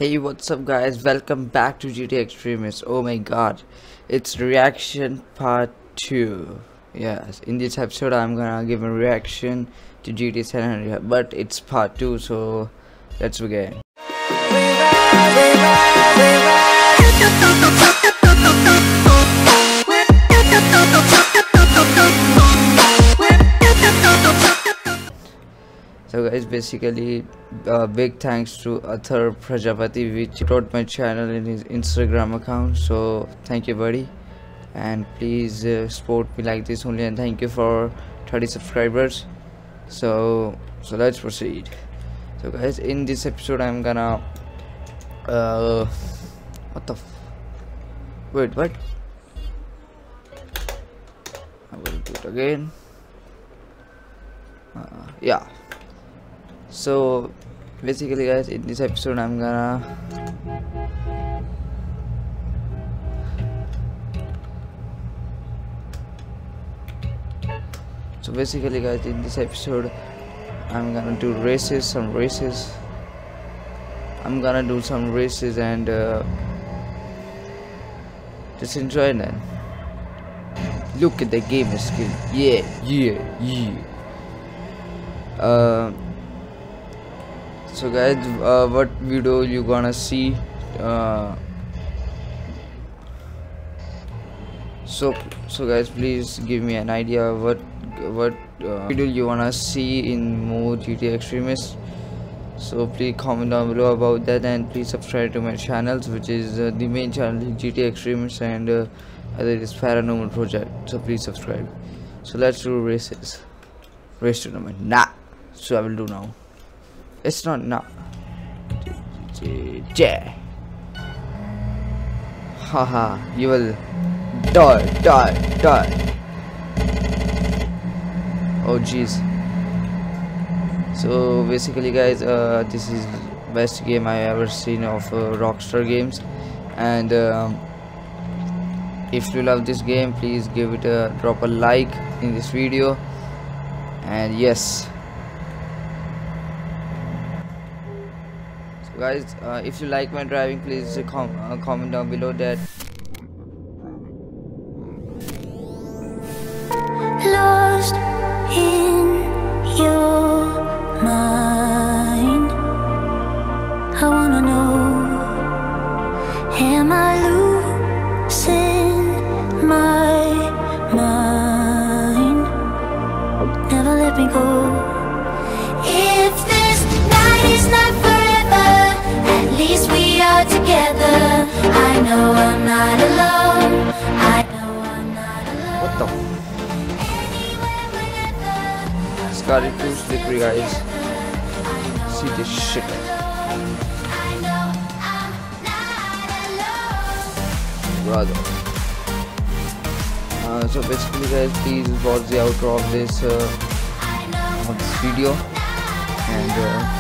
Hey, what's up, guys? Welcome back to GTA Extremist. Oh my god, it's reaction part 2. Yes, in this episode, I'm gonna give a reaction to GTA San Andreas, but it's part 2, so let's begin. So guys, basically big thanks to Athar Prajapati, which wrote my channel in his Instagram account, so thank you, buddy, and please support me like this only, and thank you for 30 subscribers. So let's proceed. So guys, in this episode I'm gonna wait, what? I'm gonna do it again. Yeah. So basically, guys, in this episode I'm gonna I'm gonna do some races. I'm gonna do some races and just enjoy that. Look at the gamer skill. Yeah. So guys, what video you gonna see? So guys, please give me an idea what video you wanna see in more GTA Extremist. So please comment down below about that, and please subscribe to my channels, which is the main channel is GTA Extremist, and other is Paranormal Project. So please subscribe. So let's do race tournament. So I will do now. It's not now. Haha, you will die. Oh jeez. So basically, guys, this is best game I ever seen of Rockstar games, and if you love this game, please give it drop a like in this video, and yes. Guys, if you like my driving, please comment down below that. Lost in your mind, I wanna know, am I losing my mind? Never let me go. If this night is not forever, at least we are together. I know I'm not alone. What the Scarlet 2 slippery, guys. See this shit. Brother. So basically, guys, please watch the outro of this video, and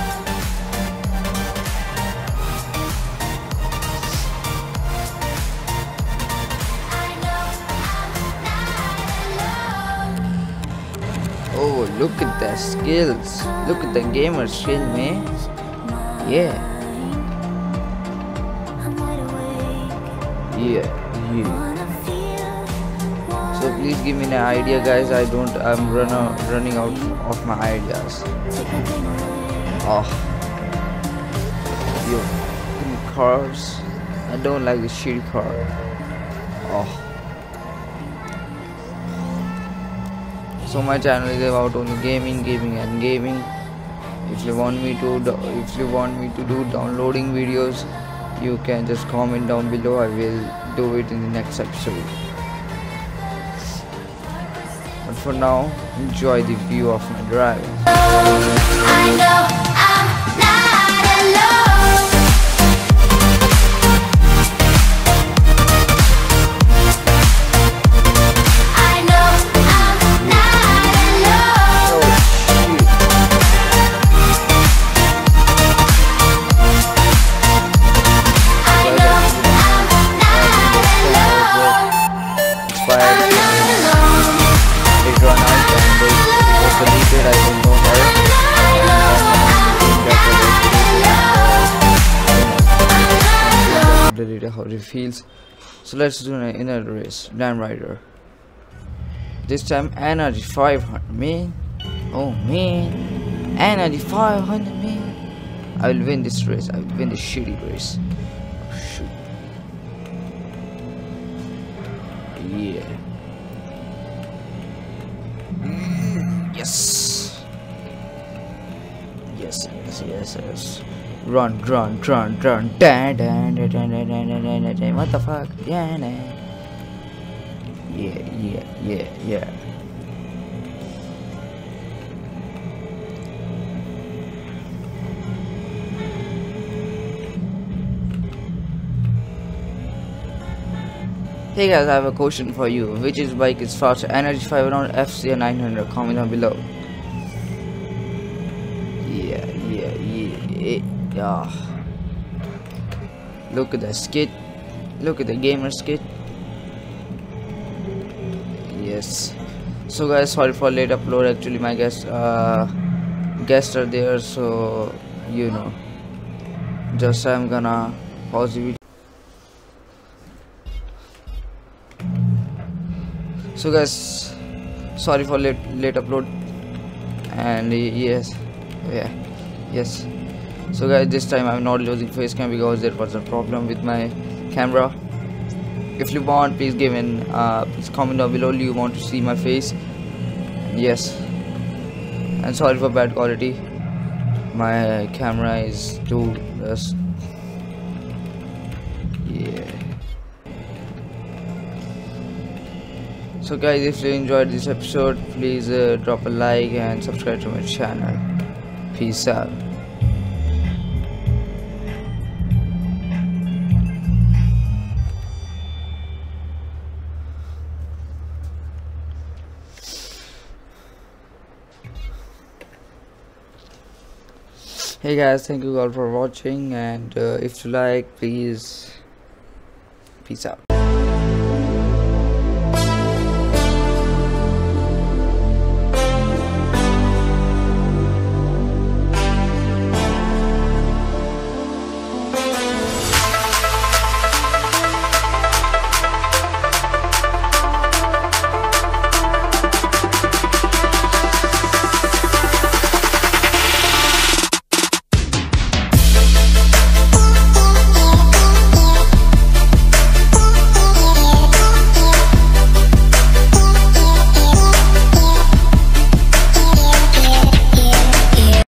oh, look at the skills. Look at the gamer skill, man. Yeah. So please give me an idea, guys. I'm running out of my ideas. Oh, yo, cars. I don't like the shitty car. Oh. So my channel is about only gaming. If you want me to do downloading videos, you can just comment down below. I will do it in the next episode. But for now, enjoy the view of my driving. I know I'm not alone. I know I'm not alone. I know I'm not alone. Inspired. They run out and they was deleted. I don't know how. later how it feels. So let's do an inner race. Damn Rider. This time energy 500, man. Oh man, energy 500, man. I will win this race. I will win this shitty race. Oh, shoot. Yeah. Yes. Yes. Run. Dun. What the fuck? Yeah. Hey guys, I have a question for you. Which is bike is faster, Energy 5 or FCR 900? Comment down below. Yeah. Look at the skit. Look at the gamer skit. Yes. So guys, sorry for late upload. Actually my guests are there, so you know, just I'm gonna pause the video. So guys, sorry for late upload. And yes. So guys, this time I'm not using face cam because there was a problem with my camera. If you want, please please comment down below you want to see my face. Yes. And sorry for bad quality. My camera is too yeah. So guys, if you enjoyed this episode, please drop a like and subscribe to my channel. Peace out. Hey guys, thank you all for watching, and if you like, please peace out.